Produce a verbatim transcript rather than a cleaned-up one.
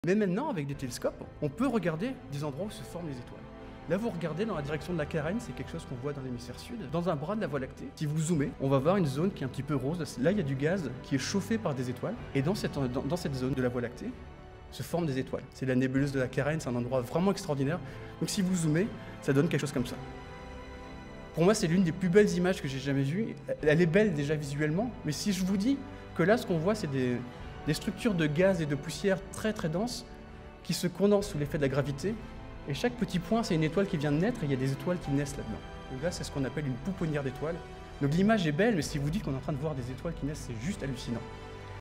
Mais maintenant, avec des télescopes, on peut regarder des endroits où se forment les étoiles. Là, vous regardez dans la direction de la Carène, c'est quelque chose qu'on voit dans l'hémisphère sud, dans un bras de la Voie lactée. Si vous zoomez, on va voir une zone qui est un petit peu rose. Là, il y a du gaz qui est chauffé par des étoiles. Et dans cette, dans, dans cette zone de la Voie lactée, se forment des étoiles. C'est la nébuleuse de la Carène, c'est un endroit vraiment extraordinaire. Donc si vous zoomez, ça donne quelque chose comme ça. Pour moi, c'est l'une des plus belles images que j'ai jamais vues. Elle est belle déjà visuellement, mais si je vous dis que là, ce qu'on voit, c'est des, des structures de gaz et de poussière très très denses qui se condensent sous l'effet de la gravité. Et chaque petit point, c'est une étoile qui vient de naître et il y a des étoiles qui naissent là-dedans. Donc là, c'est ce qu'on appelle une pouponnière d'étoiles. Donc l'image est belle, mais si vous dites qu'on est en train de voir des étoiles qui naissent, c'est juste hallucinant.